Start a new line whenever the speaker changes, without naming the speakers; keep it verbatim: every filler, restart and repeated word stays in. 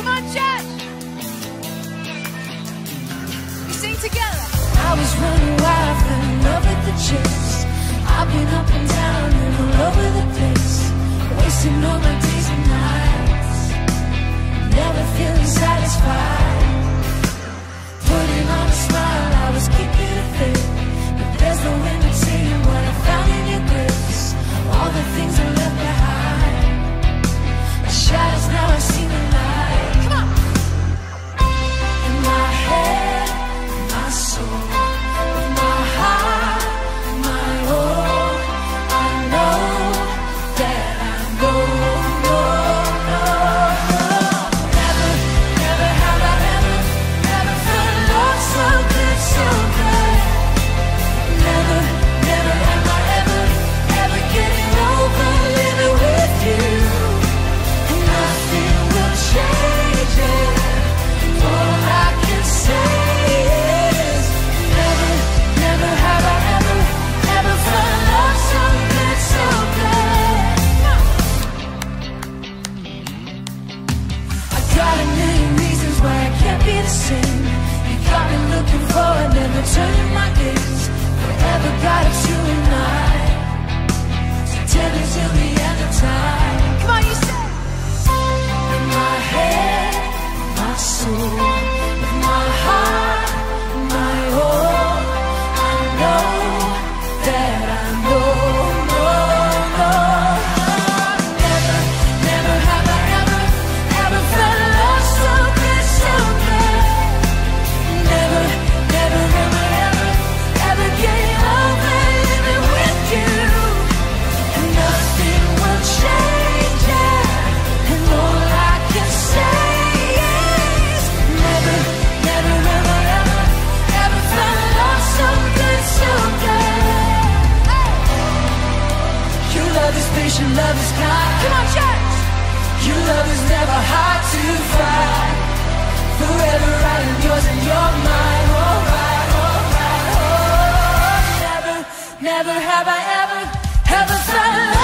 Come on, church. We sing together.
I was running wild, fell in love with the chase. I've been up and down and all over the place, wasting all my days and nights, never feeling satisfied. Putting on a smile, I was keeping it fit, but there's no imitating what I found in your grips. All the things I left behind, the shadows, now I see the light.
Come on.
In my head, my soul, with my heart, my all, I know that I know, no, no, no. Never, never have I ever, ever felt love so good, so good. Never, never am I ever, ever getting over living with you. Nothing will change it. All I can say is never, never have I ever, ever felt love so good, so good. I got a million reasons why I can't be the same. You got me looking forward, never turning my gaze. Forever got it, you and I, together till the end of time.
Come on, you say.
In my head, my soul, with my heart, my all, I know that I know, no, no. Never, never have I ever, ever felt love so good, so good. Never, never am I ever, ever getting over living with you. And nothing will change it. And all I can say is never, never am I ever, ever felt love so good, so good. Your love is patient, love is kind.
Come on, church.
Your love is never hard to find. Forever I am yours and you're mine. Alright, alright, oh. Never, never have I ever, ever felt